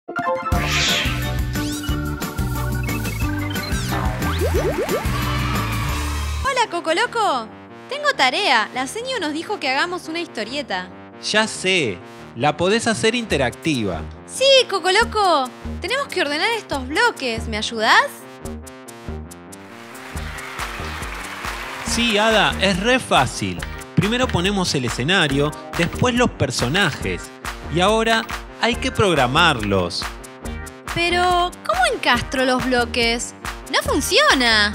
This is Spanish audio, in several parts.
Hola, Cocoloco. Tengo tarea. La seño nos dijo que hagamos una historieta. Ya sé, la podés hacer interactiva. Sí, Cocoloco. Tenemos que ordenar estos bloques. ¿Me ayudás? Sí, Ada, es re fácil. Primero ponemos el escenario, después los personajes. Y ahora hay que programarlos. Pero, ¿cómo encastro los bloques? ¡No funciona!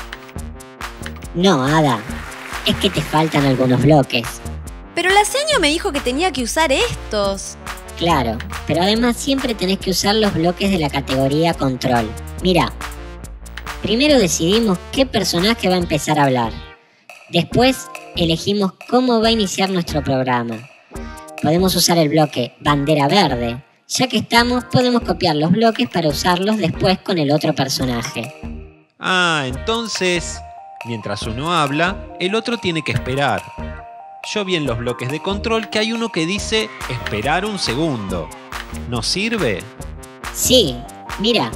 No, Ada. Es que te faltan algunos bloques. Pero la seño me dijo que tenía que usar estos. Claro, pero además siempre tenés que usar los bloques de la categoría control. Mira, primero decidimos qué personaje va a empezar a hablar. Después elegimos cómo va a iniciar nuestro programa. Podemos usar el bloque bandera verde. Ya que estamos, podemos copiar los bloques para usarlos después con el otro personaje. Ah, entonces, mientras uno habla, el otro tiene que esperar. Yo vi en los bloques de control que hay uno que dice esperar un segundo. ¿Nos sirve? Sí, mira.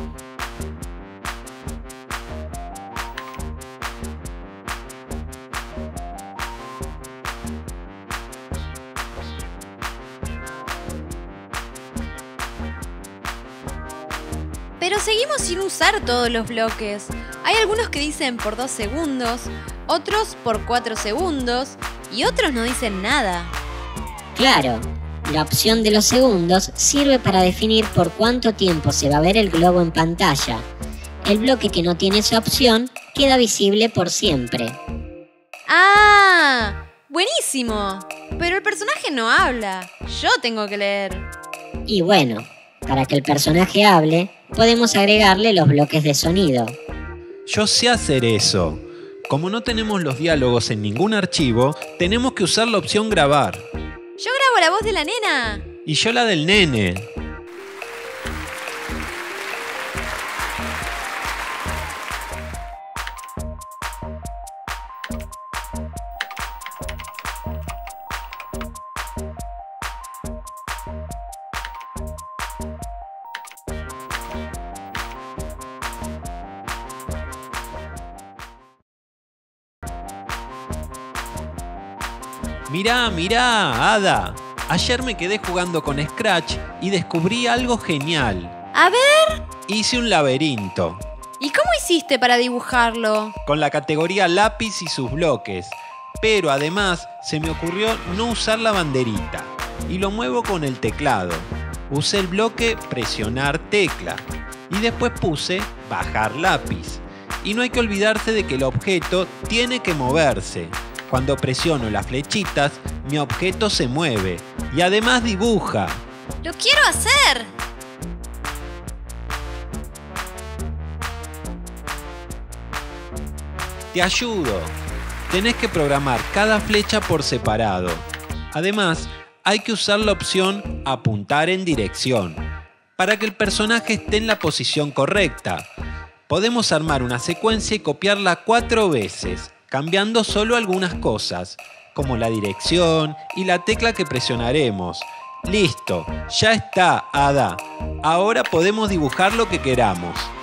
Pero seguimos sin usar todos los bloques. Hay algunos que dicen por 2 segundos, otros por 4 segundos y otros no dicen nada. Claro, la opción de los segundos sirve para definir por cuánto tiempo se va a ver el globo en pantalla. El bloque que no tiene esa opción queda visible por siempre. ¡Ah! ¡Buenísimo! Pero el personaje no habla. Yo tengo que leer. Y bueno, para que el personaje hable, podemos agregarle los bloques de sonido. Yo sé hacer eso. Como no tenemos los diálogos en ningún archivo, tenemos que usar la opción grabar. Yo grabo la voz de la nena. Y yo la del nene. Mirá, Ada. Ayer me quedé jugando con Scratch y descubrí algo genial. A ver. Hice un laberinto. ¿Y cómo hiciste para dibujarlo? Con la categoría lápiz y sus bloques. Pero además se me ocurrió no usar la banderita. Y lo muevo con el teclado. Usé el bloque presionar tecla. Y después puse bajar lápiz. Y no hay que olvidarse de que el objeto tiene que moverse. Cuando presiono las flechitas, mi objeto se mueve y además dibuja. ¡Lo quiero hacer! Te ayudo. Tenés que programar cada flecha por separado. Además, hay que usar la opción apuntar en dirección para que el personaje esté en la posición correcta. Podemos armar una secuencia y copiarla 4 veces. Cambiando solo algunas cosas, como la dirección y la tecla que presionaremos. Listo, ya está, Ada. Ahora podemos dibujar lo que queramos.